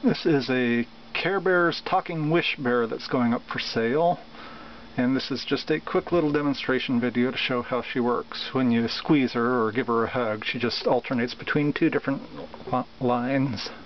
This is a Care Bears Talking Wish Bear that's going up for sale. And this is just a quick little demonstration video to show how she works. When you squeeze her or give her a hug, she just alternates between two different lines.